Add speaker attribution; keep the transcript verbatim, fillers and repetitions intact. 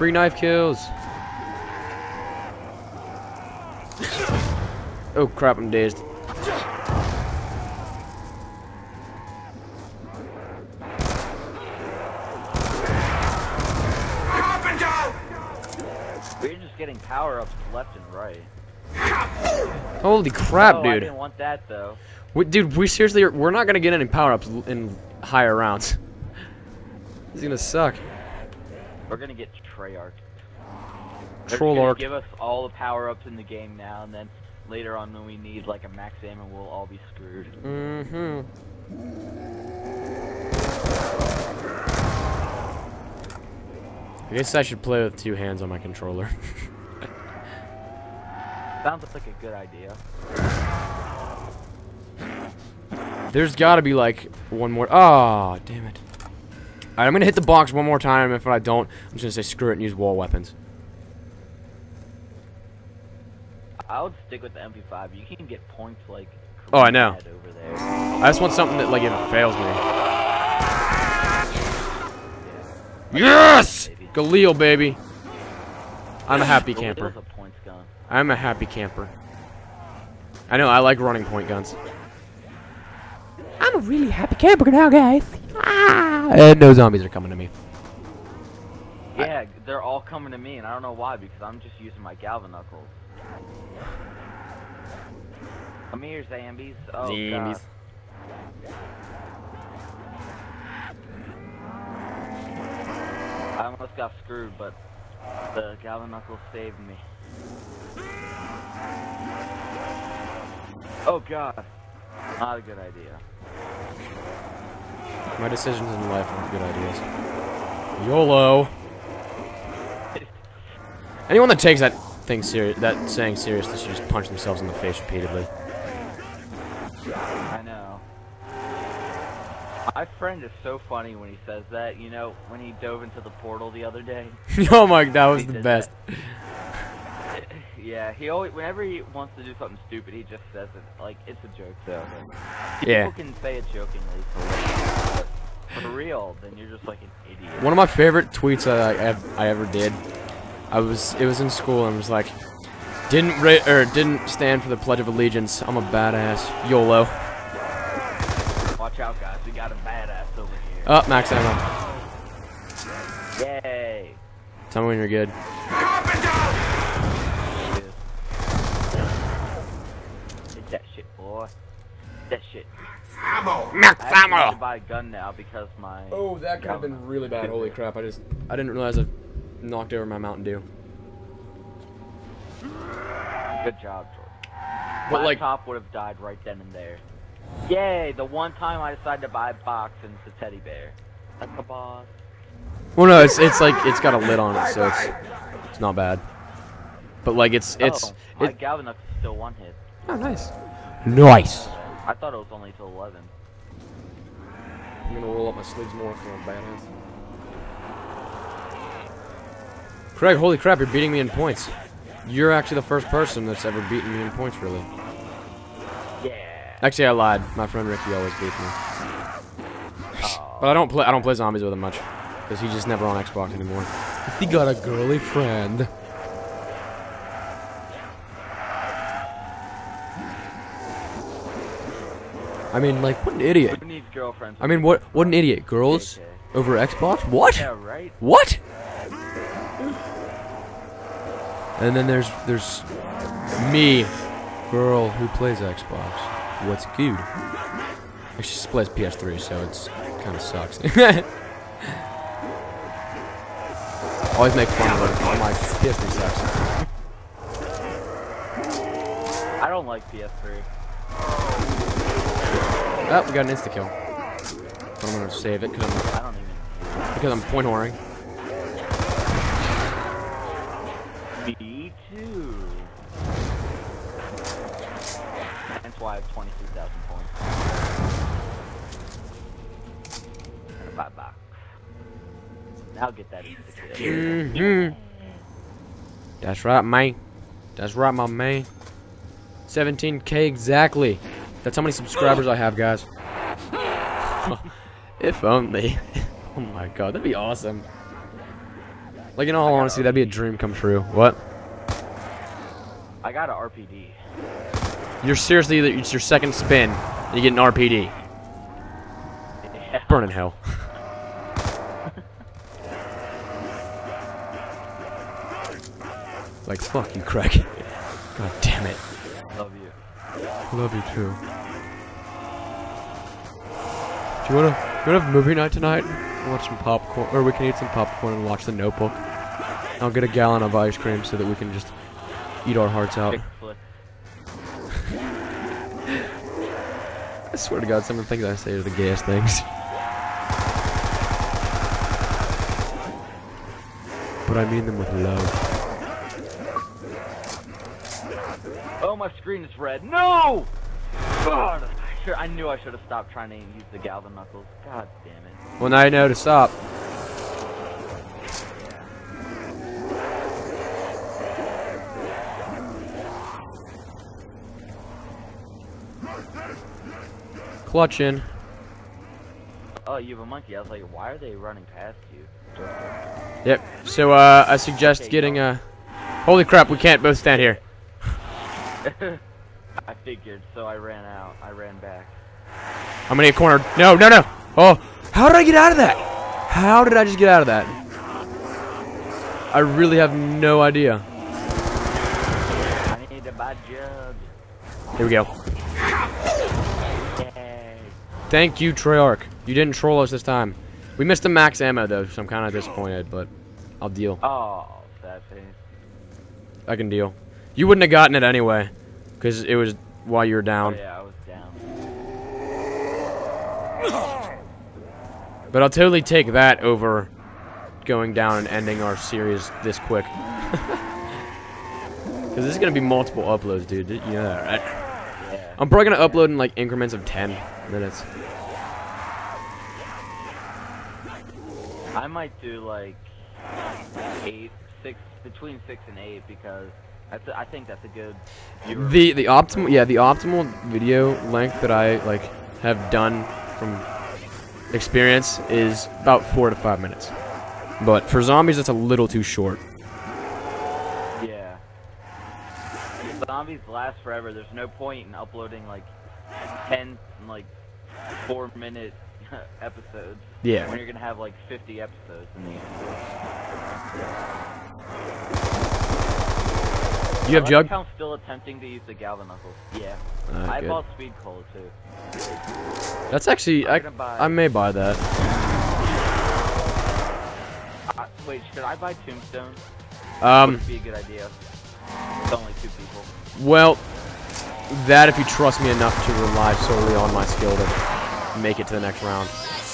Speaker 1: Three knife kills. Oh crap, I'm dazed.
Speaker 2: We're just getting power-ups left and right.
Speaker 1: Holy crap,
Speaker 2: oh,
Speaker 1: dude.
Speaker 2: I didn't want that, though.
Speaker 1: We, dude, we seriously are, we're not gonna get any power-ups in higher rounds. This is gonna suck.
Speaker 2: We're gonna get Treyarch.
Speaker 1: Troll arc.
Speaker 2: Give us all the power-ups in the game now, and then later on when we need like a max aim, and we'll all be screwed.
Speaker 1: Mm-hmm. I guess I should play with two hands on my controller.
Speaker 2: Sounds like a good idea.
Speaker 1: There's gotta be like one more. Oh, damn it. Alright, I'm gonna hit the box one more time. If I don't, I'm just gonna say screw it and use wall weapons.
Speaker 2: I would stick with the M P five. You can get points like.
Speaker 1: Oh, I know.
Speaker 2: Over there.
Speaker 1: I just want something that like if it fails me. Yes! Galil, baby. I'm a happy camper.
Speaker 2: A points gun.
Speaker 1: I'm a happy camper. I know, I like running point guns. I'm a really happy camper now, guys. Ah! And no zombies are coming to me.
Speaker 2: Yeah, they're all coming to me, and I don't know why, because I'm just using my Galvan Knuckles. Come here, zombies. Oh,
Speaker 1: Zombies.
Speaker 2: I almost got screwed, but the Galvan Knuckles saved me. Oh god. Not a good idea.
Speaker 1: My decisions in life aren't good ideas. YOLO. Anyone that takes that thing serious, that saying seriously, should just punch themselves in the face repeatedly.
Speaker 2: I know. My friend is so funny when he says that. You know, when he dove into the portal the other day.
Speaker 1: Oh my, that was the best.
Speaker 2: Yeah, he always, whenever he wants to do something stupid, he just says it like it's a joke. So
Speaker 1: yeah.
Speaker 2: People can say it jokingly, but for real, then you're just like an idiot.
Speaker 1: One of my favorite tweets that I, I ever did, I was it was in school and was like, didn't ra or didn't stand for the Pledge of Allegiance. I'm a badass. YOLO.
Speaker 2: Watch out, guys. We got a badass over here.
Speaker 1: Oh, max ammo.
Speaker 2: Yay!
Speaker 1: Tell me when you're good.
Speaker 2: Hit that shit, boy. That shit.
Speaker 3: Ammo.
Speaker 2: Max ammo. I have to buy a gun now because my.
Speaker 1: Oh, that could have been really bad. Holy crap! I just I didn't realize I knocked over my Mountain Dew.
Speaker 2: Good job, George.
Speaker 1: But
Speaker 2: my
Speaker 1: like,
Speaker 2: top would have died right then and there. Yay! The one time I decided to buy a box and it's a teddy bear. Like a boss.
Speaker 1: well, no, it's it's like it's got a lid on it, so it's it's not bad. But like, it's it's
Speaker 2: oh, my
Speaker 1: it,
Speaker 2: Galvan Knuckles still one hit.
Speaker 1: oh, nice. Nice.
Speaker 2: I thought it was only till eleven.
Speaker 1: I'm gonna roll up my sleeves more for a badass. Craig, holy crap, you're beating me in points. You're actually the first person that's ever beaten me in points, really.
Speaker 2: Yeah.
Speaker 1: Actually, I lied. My friend Ricky always beats me.
Speaker 2: Oh.
Speaker 1: But I don't play. I don't play zombies with him much, because he's just never on Xbox anymore. He got a girly friend. I mean, like, what an idiot.
Speaker 2: Who needs girlfriends?
Speaker 1: I mean, what what an idiot. Girls
Speaker 2: J K.
Speaker 1: over Xbox? What?
Speaker 2: Yeah, right?
Speaker 1: What? And then there's there's me, girl who plays Xbox. What's good? Actually, she plays P S three, so it's kind of sucks. Always make fun of her. I'm like, P S three sucks.
Speaker 2: I don't like P S three.
Speaker 1: Oh, we got an insta kill. But I'm gonna save it because I'm
Speaker 2: I don't even.
Speaker 1: because I'm point whoring.
Speaker 2: Me too. That's why I have twenty-three thousand points. And a five box. Now get that insta kill.
Speaker 1: Mm-hmm. That's right, man. That's right, my man. seventeen K exactly. That's how many subscribers I have, guys. If only. Oh my god, that'd be awesome. Like, in all honesty, that'd be a dream come true. What?
Speaker 2: I got an R P D.
Speaker 1: You're seriously, it's your second spin, and you get an R P D.
Speaker 2: Yeah.
Speaker 1: Burn in hell. Like, fuck you, Craig. God damn it.
Speaker 2: Love you.
Speaker 1: Love you too. Do you wanna, you wanna have movie night tonight? We'll watch some popcorn, or we can eat some popcorn and watch The Notebook. I'll get a gallon of ice cream so that we can just eat our hearts out.
Speaker 2: Big flip.
Speaker 1: I swear to God, some of the things I say are the gayest things. But I mean them with love.
Speaker 2: Oh, my screen is red. No! God, I, should, I knew I should have stopped trying to use the Galvin Knuckles. God damn it.
Speaker 1: Well, now you know to stop. Clutch in.
Speaker 2: Oh, you have a monkey. I was like, why are they running past you?
Speaker 1: Yep. So, uh, I suggest okay, getting a... Holy crap, we can't both stand here.
Speaker 2: I figured, so I ran out. I ran back.
Speaker 1: I'm gonna get cornered. No, no, no! Oh, how did I get out of that? How did I just get out of that? I really have no idea.
Speaker 2: I need a bad jug.
Speaker 1: Here we go.
Speaker 2: Yay.
Speaker 1: Thank you, Treyarch. You didn't troll us this time. We missed the max ammo, though, so I'm kind of disappointed, but I'll deal.
Speaker 2: Oh, sad face.
Speaker 1: I can deal. You wouldn't have gotten it anyway, because it was while you were down.
Speaker 2: Oh, yeah, I was down.
Speaker 1: But I'll totally take that over going down and ending our series this quick. Because this is going to be multiple uploads, dude. You know that, right?
Speaker 2: Yeah.
Speaker 1: I'm probably going to upload in like increments of ten minutes.
Speaker 2: I might do like eight, six, between six and eight, because that's a, I think that's a good viewer.
Speaker 1: The the optimal yeah the optimal video length that I like have done from experience is about four to five minutes. But for zombies, that's a little too short.
Speaker 2: Yeah. Zombies last forever. There's no point in uploading like ten like four minute episodes.
Speaker 1: Yeah.
Speaker 2: When you're gonna have like fifty episodes in the end.
Speaker 1: You have Jug?
Speaker 2: I'm still attempting to use the Galvin Knuckles. Yeah.
Speaker 1: Uh,
Speaker 2: I
Speaker 1: good.
Speaker 2: bought Speed Cola too.
Speaker 1: That's actually I I may buy that.
Speaker 2: Uh, wait, should I buy Tombstone?
Speaker 1: Um.
Speaker 2: Would be a good idea. It's only two people.
Speaker 1: Well, that if you trust me enough to rely solely on my skill to make it to the next round.